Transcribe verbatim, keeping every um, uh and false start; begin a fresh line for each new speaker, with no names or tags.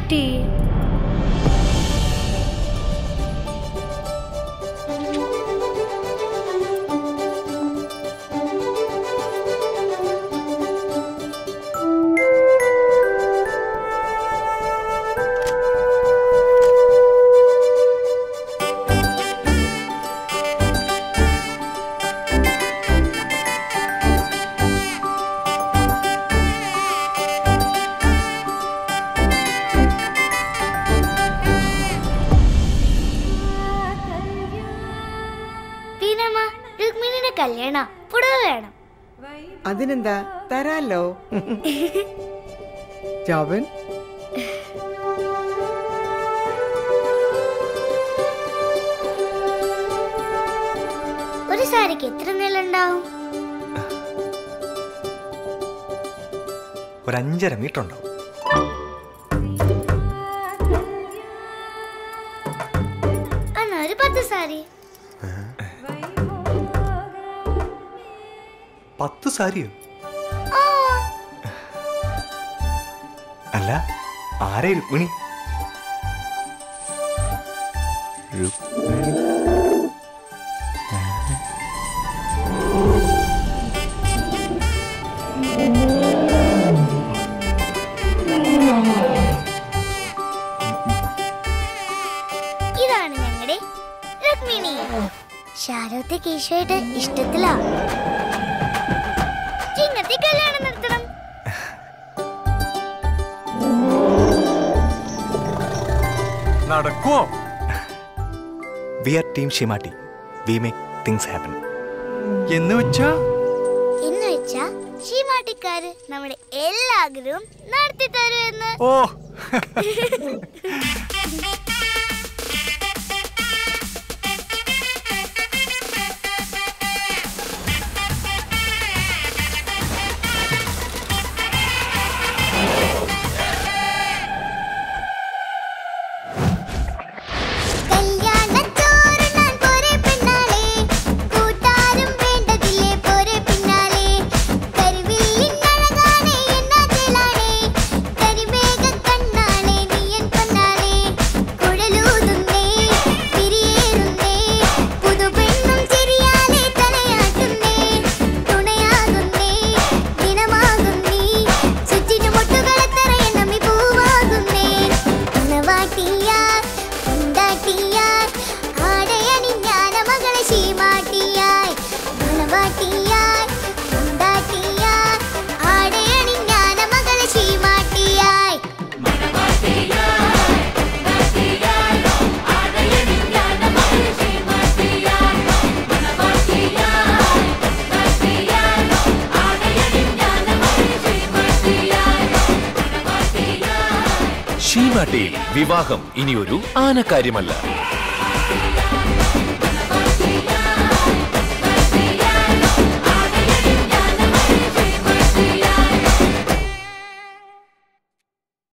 പറ്റി?
കല്യാണം പുടവ വേണം.
അതിനെന്താ, തരാലോ. ജോബൻ
ഒരു സാരിക്ക് എത്ര നീളുണ്ടാവും?
ഒരു അഞ്ചര മീറ്റർ ഉണ്ടാവും.
എന്നാ ഒരു പത്ത് സാരി.
പത്ത് സാരിയോ? അല്ല, ആരെ രുക്മിണി? രുക്മിണി
ഇതാണ് ഞങ്ങളുടെ രുക്മിണി. ഷാരോത്തെ കേശുവായിട്ട് ഇഷ്ടത്തിലാ. ചിങ്ങത്തി കല്യാണം നടത്തണം.
നടക്കുവോ? We are team Seematti. We make things happen. എന്ന് വെച്ചാ
എന്ന് വെച്ചാ ശീമാട്ടിക്കാര് നമ്മുടെ എല്ലാ ആഗ്രഹവും നടത്തി തരുമെന്ന്.
ഓ
വിവാഹം ഇനിയൊരു ആനക്കാര്യമല്ല.